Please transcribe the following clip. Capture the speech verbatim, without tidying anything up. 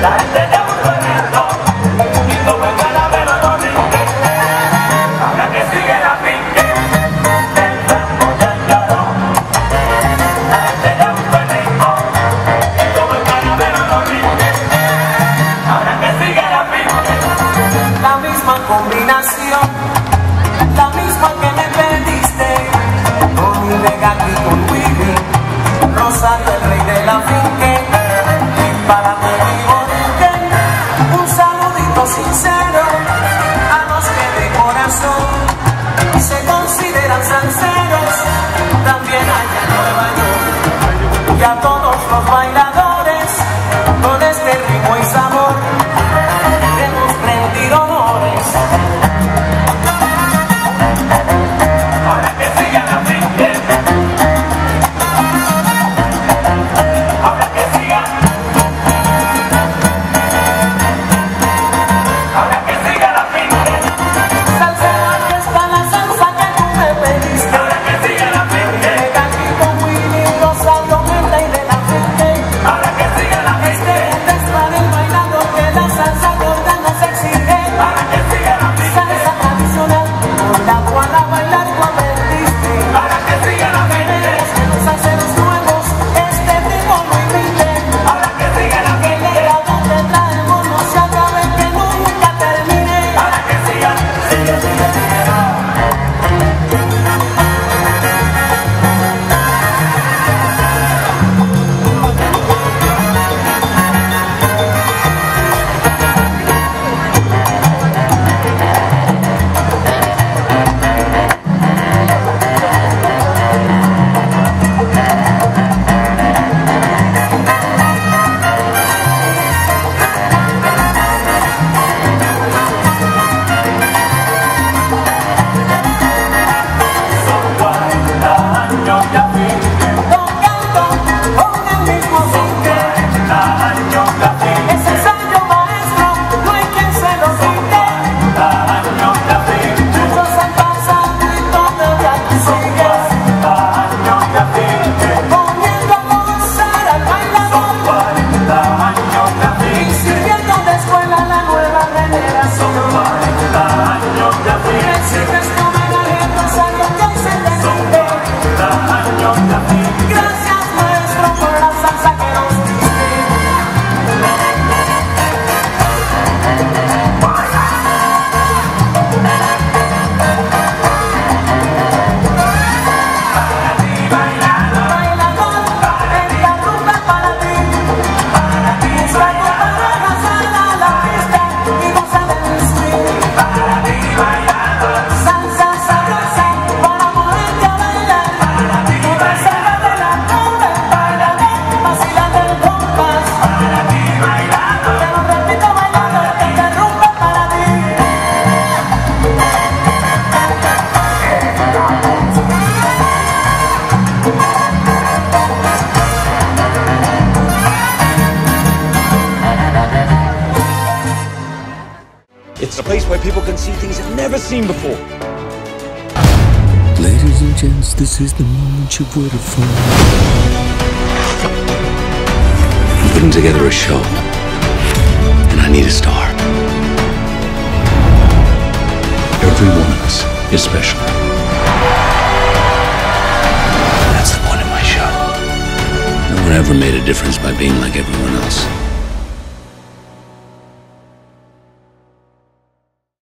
It's a place where people can see things they've never seen before. Ladies and gents, this is the moment you've waited for. I'm putting together a show, and I need a star. Every one of us is special. That's the point of my show. No one ever made a difference by being like everyone else.